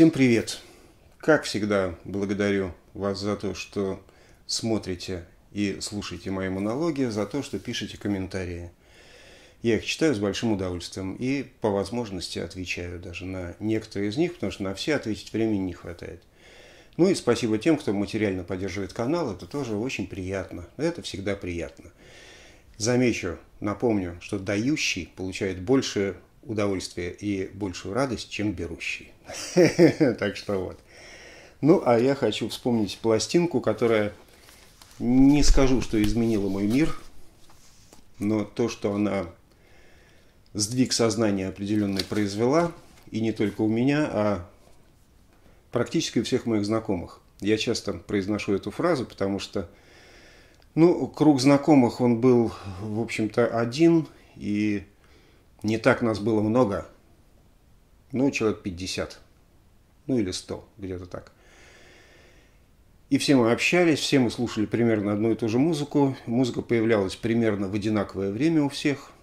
Всем привет! Как всегда, благодарю вас за то, что смотрите и слушаете мои монологи, за то, что пишете комментарии. Я их читаю с большим удовольствием и по возможности отвечаю даже на некоторые из них, потому что на все ответить времени не хватает. Ну и спасибо тем, кто материально поддерживает канал, это тоже очень приятно. Это всегда приятно. Замечу, напомню, что дающий получает больше удовольствия и большую радость, чем берущий. Так что вот. Ну, а я хочу вспомнить пластинку, которая, не скажу, что изменила мой мир, но то, что она сдвиг сознания определенный произвела, и не только у меня, а практически у всех моих знакомых. Я часто произношу эту фразу, потому что, круг знакомых, он был, в общем-то, один, и не так нас было много, человек 50, или 100, где-то так. И все мы общались, все мы слушали примерно одну и ту же музыку. Музыка появлялась примерно в одинаковое время у всех.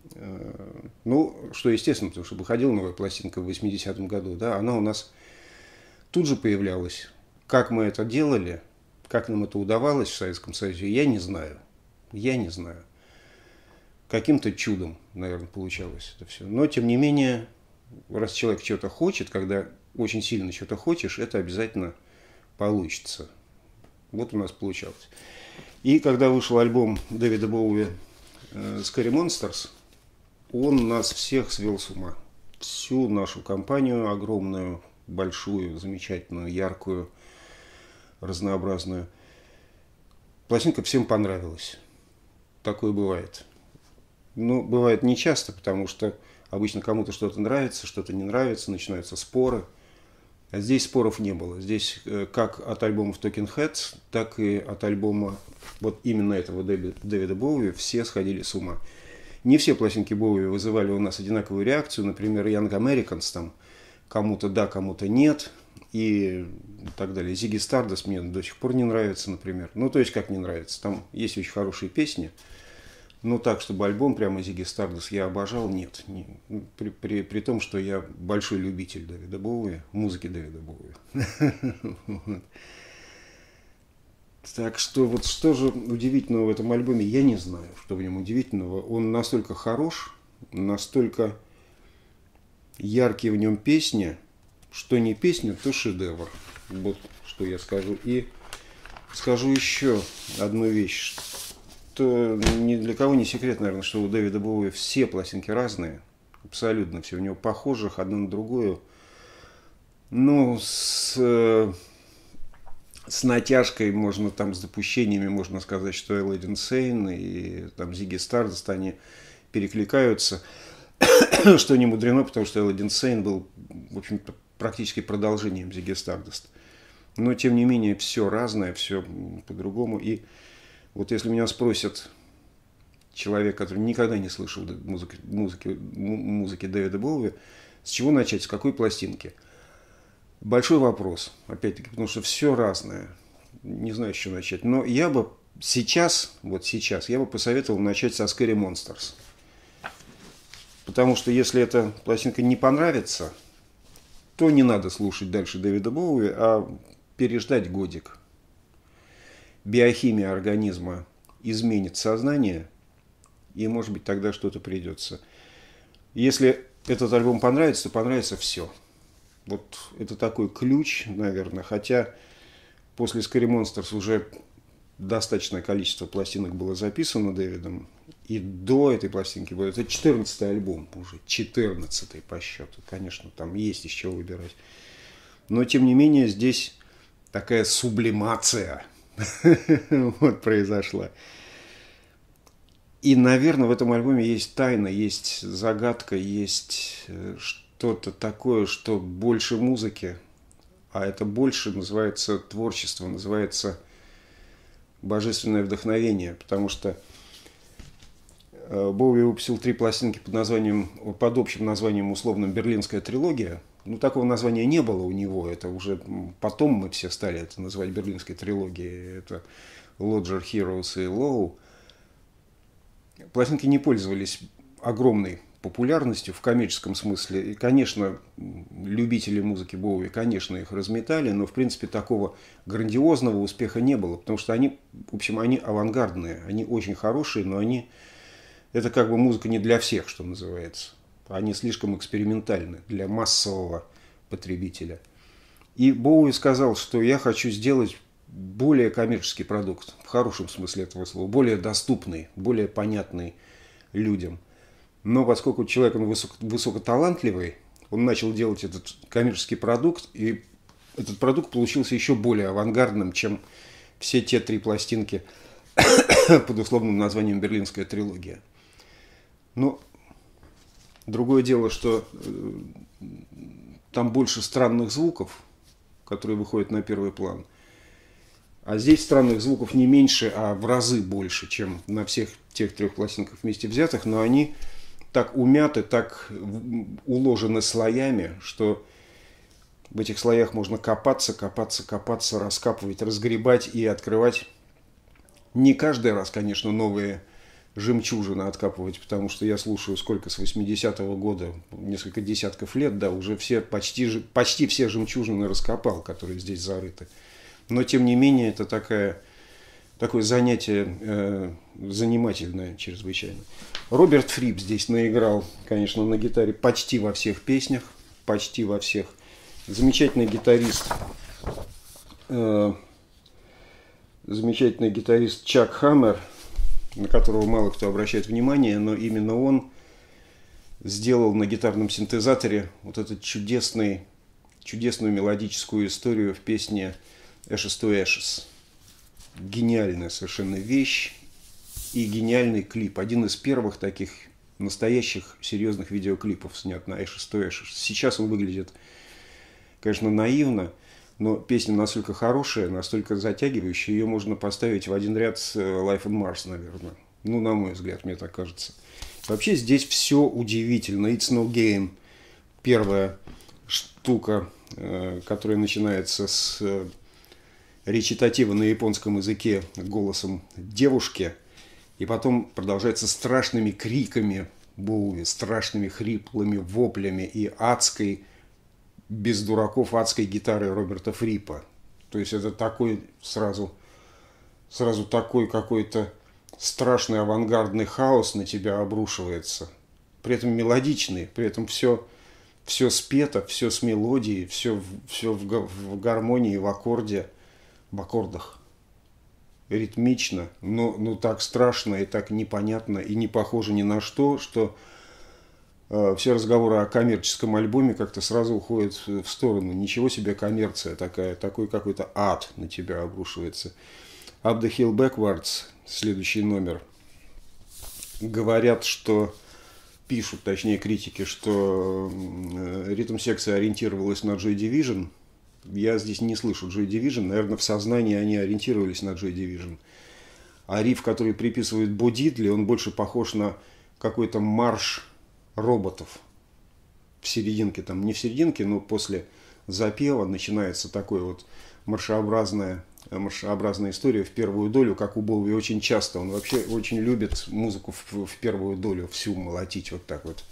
Что естественно, потому что выходила новая пластинка в 80-м году, да, она у нас тут же появлялась. Как мы это делали, как нам это удавалось в Советском Союзе, я не знаю. Каким-то чудом, наверное, получалось это все. Но, тем не менее, раз человек чего-то хочет, когда очень сильно что-то хочешь, это обязательно получится. Вот у нас получалось. И когда вышел альбом Дэвида Боуи «Scary Monsters», он нас всех свел с ума. Всю нашу компанию огромную, большую, замечательную, яркую, разнообразную. Пластинка всем понравилась. Такое бывает. Бывает нечасто, потому что обычно кому-то что-то нравится, что-то не нравится, начинаются споры. А здесь споров не было. Здесь как от альбомов Talking Heads, так и от альбома вот именно этого Дэвида Боуи все сходили с ума. Не все пластинки Боуи вызывали у нас одинаковую реакцию. Например, Young Americans, там кому-то да, кому-то нет и так далее. Ziggy Stardust мне до сих пор не нравится, например. То есть как не нравится. Там есть очень хорошие песни. Но так, чтобы альбом прямо Ziggy Stardust я обожал, нет. При том, что я большой любитель Дэвида Боуи, музыки Дэвида Боуи. Так что вот что же удивительного в этом альбоме, я не знаю, что в нем удивительного. Он настолько хорош, настолько яркие в нем песни, что не песня, то шедевр. Вот что я скажу. И скажу еще одну вещь. То ни для кого не секрет, наверное, что у Дэвида Боуи все пластинки разные, абсолютно все у него похожих одна на другую. С натяжкой, можно там с допущениями, можно сказать, что Aladdin Sane и там Ziggy Stardust, они перекликаются, что не мудрено, потому что Aladdin Sane был, в общем-то, практически продолжением Ziggy Stardust. Но, тем не менее, все разное, все по-другому. И вот если меня спросят человек, который никогда не слышал музыки Дэвида Боуи, с чего начать, с какой пластинки? Большой вопрос, опять-таки, потому что все разное. Не знаю, с чего начать. Но я бы сейчас, я бы посоветовал начать со Scary Monsters. Потому что если эта пластинка не понравится, то не надо слушать дальше Дэвида Боуи, а переждать годик. Биохимия организма изменит сознание, и, может быть, тогда что-то придется. Если этот альбом понравится, то понравится все. Вот это такой ключ, наверное. Хотя после Scary Monsters уже достаточное количество пластинок было записано Дэвидом. И до этой пластинки было. Это 14-й альбом уже. 14-й по счету. Конечно, там есть из чего выбирать. Но, тем не менее, здесь такая сублимация вот произошла. И, наверное, в этом альбоме есть тайна, есть загадка, есть что-то такое, что больше музыки, а это больше называется творчество, называется божественное вдохновение, потому что Боуи выпустил 3 пластинки под общим названием условным «Берлинская трилогия». Такого названия не было у него, это уже потом мы все стали это называть «Берлинской трилогией», это «Lodger Heroes» и «Low». Пластинки не пользовались огромной популярностью в коммерческом смысле. И, конечно, любители музыки Боуи, конечно, их разметали, но, в принципе, такого грандиозного успеха не было, потому что они, в общем, они авангардные, они очень хорошие, но это как бы музыка не для всех, что называется. Они слишком экспериментальны для массового потребителя. И Боуи сказал, что я хочу сделать более коммерческий продукт, в хорошем смысле этого слова, более доступный, более понятный людям. Но поскольку человек он высокоталантливый, он начал делать этот коммерческий продукт, и этот продукт получился еще более авангардным, чем все те 3 пластинки под условным названием «Берлинская трилогия». Но другое дело, что там больше странных звуков, которые выходят на первый план. А здесь странных звуков не меньше, а в разы больше, чем на всех тех 3 пластинках вместе взятых, но они так умяты, так уложены слоями, что в этих слоях можно копаться, раскапывать, разгребать и открывать. Не каждый раз, конечно, новые жемчужины откапывать, потому что я слушаю сколько с 80-го года, несколько десятков лет, да, уже почти все жемчужины раскопал, которые здесь зарыты. Но, тем не менее, это такое занятие занимательное чрезвычайно. Роберт Фрип здесь наиграл, конечно, на гитаре почти во всех песнях, почти во всех. Замечательный гитарист Чак Хаммер, на которого мало кто обращает внимание, но именно он сделал на гитарном синтезаторе вот эту чудесную мелодическую историю в песне «Ashes to Ashes». Гениальная совершенно вещь и гениальный клип. Один из первых таких настоящих серьезных видеоклипов снят на «Ashes to Ashes». Сейчас он выглядит, конечно, наивно, но песня настолько хорошая, настолько затягивающая, ее можно поставить в один ряд с Life on Mars, наверное. Ну, на мой взгляд, мне так кажется. Вообще здесь все удивительно. It's no game. Первая штука, которая начинается с речитатива на японском языке голосом девушки, и потом продолжается страшными криками Боуи, страшными хриплыми воплями и адской, без дураков, адской гитары Роберта Фрипа. То есть это такой сразу такой какой-то страшный авангардный хаос на тебя обрушивается. При этом мелодичный, при этом все спето, все с мелодией, все в гармонии, в аккордах. Ритмично, но так страшно и так непонятно и не похоже ни на что, что все разговоры о коммерческом альбоме как-то сразу уходят в сторону. Ничего себе коммерция такой какой-то ад на тебя обрушивается. Up the Hill Backwards, следующий номер. Говорят, что пишут, точнее критики, что ритм-секция ориентировалась на Joy Division. Я здесь не слышу Joy Division. Наверное, в сознании они ориентировались на Joy Division. А риф, который приписывает Бо Дидли, он больше похож на какой-то марш роботов. В серединке, там не в серединке, но после запева начинается такой вот маршеобразная история в первую долю, как у Боуи очень часто. Он вообще очень любит музыку в первую долю, всю молотить вот так вот.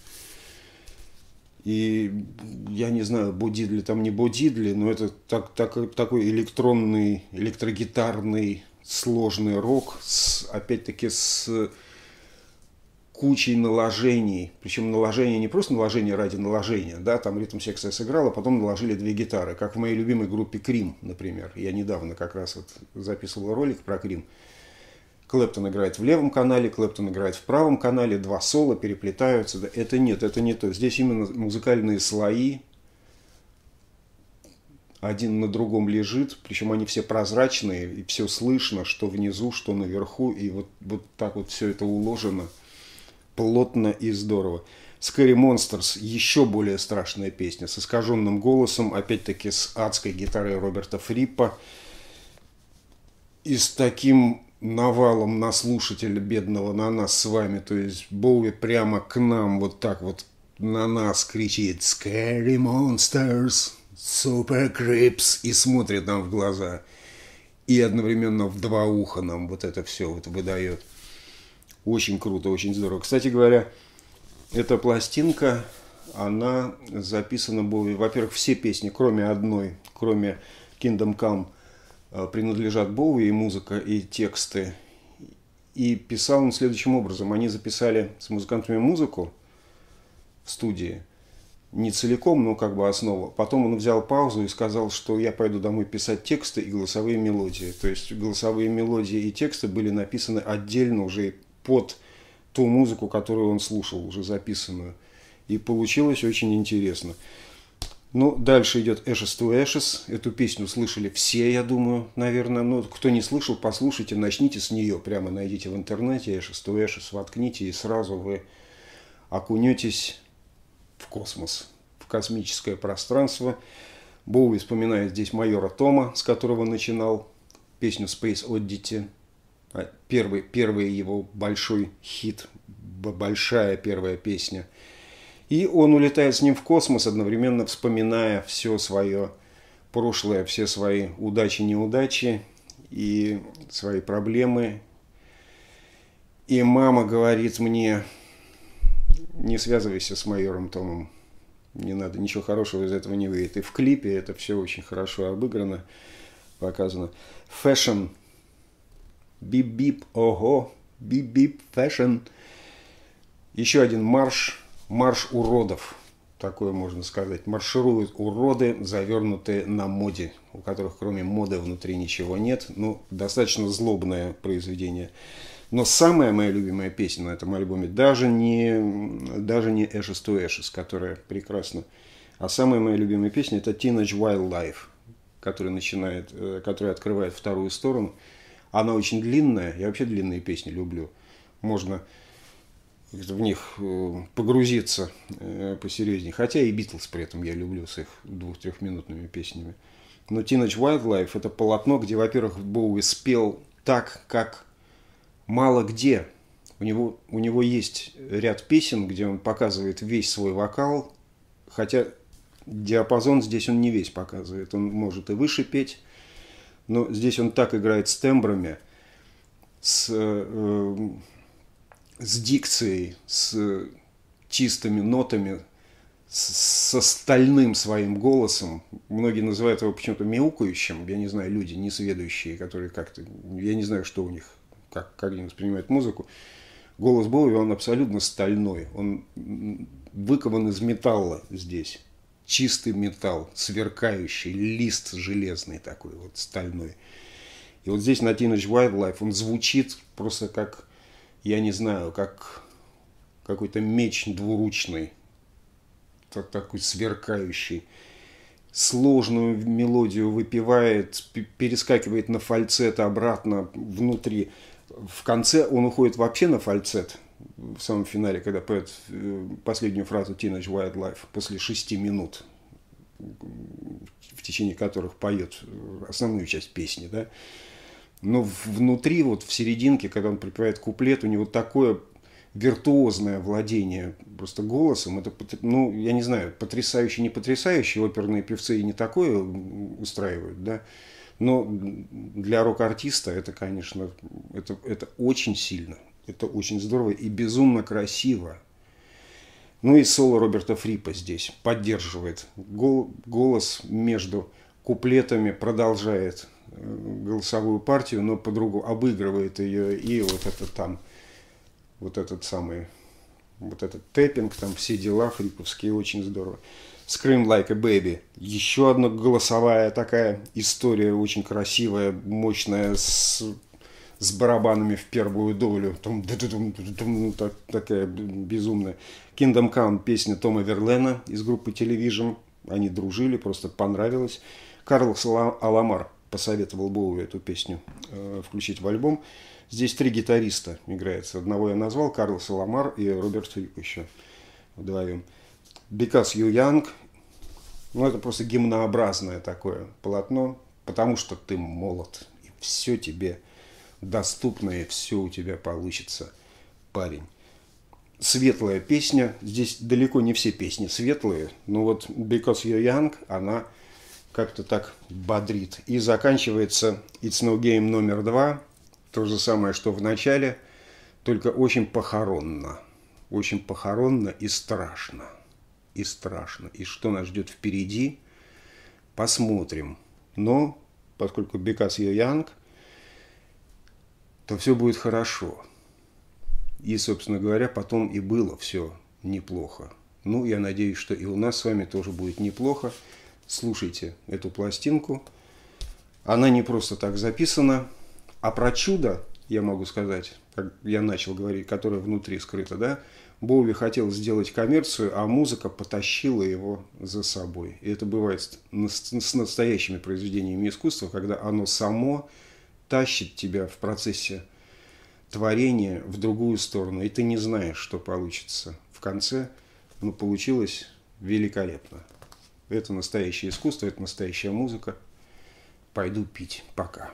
И я не знаю, Бо Дидли там не Бо Дидли, но это такой электронный, электрогитарный, сложный рок, опять-таки с кучей наложений. Причем наложения не просто наложения ради наложения, да, там ритм-секция сыграла, потом наложили 2 гитары, как в моей любимой группе Крим, например. Я недавно как раз вот записывал ролик про Крим. Клэптон играет в левом канале, Клэптон играет в правом канале, 2 соло переплетаются. Да, это не то. Здесь именно музыкальные слои, один на другом лежит, причем они все прозрачные, и все слышно, что внизу, что наверху, и вот так вот все это уложено плотно и здорово. Scary Monsters, еще более страшная песня, с искаженным голосом, опять-таки с адской гитарой Роберта Фриппа, и с таким навалом на слушателя бедного, на нас с вами. То есть Боуи прямо к нам вот так вот на нас кричит «Scary Monsters, Super Creeps» и смотрит нам в глаза. И одновременно в 2 уха нам вот это все вот выдает. Очень круто, очень здорово. Кстати говоря, Эта пластинка, она записана была, во-первых, все песни, кроме одной, кроме Kingdom Come, принадлежат Боуи, и музыка, и тексты. И писал он следующим образом. Они записали с музыкантами музыку в студии, не целиком, но как бы основу. Потом он взял паузу и сказал, что я пойду домой писать тексты и голосовые мелодии. То есть голосовые мелодии и тексты были написаны отдельно уже под ту музыку, которую он слушал, уже записанную. И получилось очень интересно. Ну, дальше идет Ashes to Ashes. Эту песню слышали все, я думаю, наверное. Но кто не слышал, послушайте, начните с нее. Прямо найдите в интернете Ashes to Ashes, воткните, и сразу вы окунетесь в космос, в космическое пространство. Боуи вспоминает здесь майора Тома, с которого начинал песню Space Oddity. Первый его большой хит, большая первая песня. И он улетает с ним в космос, одновременно вспоминая все свое прошлое, все свои удачи-неудачи и свои проблемы. И мама говорит мне: не связывайся с майором Томом, не надо, ничего хорошего из этого не выйдет. И в клипе это все очень хорошо обыграно, показано. Фэшн. Бип-бип, ого, бип-бип, фэшн. Еще один марш уродов, такое можно сказать. Маршируют уроды, завернутые на моде, у которых кроме моды внутри ничего нет. Ну, достаточно злобное произведение. Но самая моя любимая песня на этом альбоме даже не Ashes to Ashes, которая прекрасна, а самая моя любимая песня — это Teenage Wildlife, которая открывает вторую сторону. Она очень длинная, я вообще длинные песни люблю. Можно в них погрузиться посерьезнее. Хотя и Битлз при этом я люблю с их 2-3-минутными песнями. Но Teenage Wildlife — это полотно, где, во-первых, Боуи спел так, как мало где. У него есть ряд песен, где он показывает весь свой вокал, хотя диапазон здесь он не весь показывает. Он может и выше петь, но здесь он так играет с тембрами, с дикцией, с чистыми нотами, со стальным своим голосом. Многие называют его почему-то мяукающим. Я не знаю, люди несведущие, которые как-то... Я не знаю, что у них, как они воспринимают музыку. Голос Боуи, он абсолютно стальной. Он выкован из металла здесь. Чистый металл, сверкающий, лист железный такой, вот стальной. И вот здесь на Teenage Wildlife он звучит просто как, я не знаю, как какой-то меч двуручный, такой сверкающий. Сложную мелодию выпивает, перескакивает на фальцет обратно внутри. В конце он уходит вообще на фальцет. В самом финале, когда поет последнюю фразу Teenage Wildlife, после 6 минут, в течение которых поет основную часть песни, да. Но внутри, вот в серединке, когда он припевает куплет, у него такое виртуозное владение просто голосом. Это, ну, я не знаю, потрясающе, не потрясающе, оперные певцы и не такое устраивают, да. Но для рок-артиста это, конечно, это очень сильно. Это очень здорово и безумно красиво. Ну и соло Роберта Фрипа здесь поддерживает. Голос между куплетами продолжает голосовую партию, но по-другому обыгрывает ее. И вот это там, вот этот тэппинг, там все дела фриповские, очень здорово. Scream Like a Baby. Еще одна голосовая такая история, очень красивая, мощная, с барабанами в первую долю, такая безумная. Kingdom Come, песня Тома Верлена из группы Television, они дружили, просто понравилось. Карлос Аламар посоветовал Боуи эту песню включить в альбом. Здесь 3 гитариста играется, одного я назвал, Карлос Аламар и Роберт Фрип еще вдвоем. Because You Young, ну это просто гимнообразное такое полотно, потому что ты молод, и все тебе доступно, и все у тебя получится, парень. Светлая песня. Здесь далеко не все песни светлые, но вот Because You're Young, она как-то так бодрит. И заканчивается It's No Game номер 2. То же самое, что в начале, только очень похоронно. очень похоронно и страшно. И страшно. И что нас ждет впереди, посмотрим. Но, поскольку because you're young, то все будет хорошо. И, собственно говоря, потом и было все неплохо. Ну, я надеюсь, что и у нас с вами тоже будет неплохо. Слушайте эту пластинку. Она не просто так записана. А про чудо, я могу сказать, как я начал говорить, которое внутри скрыто, да, Боуи хотел сделать коммерцию, а музыка потащила его за собой. И это бывает с настоящими произведениями искусства, когда оно само тащит тебя в процессе творения в другую сторону, и ты не знаешь, что получится в конце, но получилось великолепно. Это настоящее искусство, это настоящая музыка. Пойду пить. Пока.